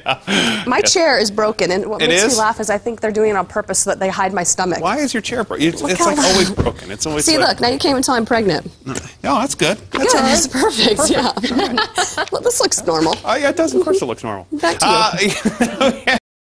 My chair is broken, and what makes me is? laugh is I think they're doing it on purpose so that they hide my stomach. Why is your chair broken? It's like always broken. It's always See, like, look, now you can't even tell I'm pregnant. No, that's good. That's Good, all right. it's perfect. Yeah. Well, this looks normal. Oh, yeah, it does. Of course it looks normal. Back to you.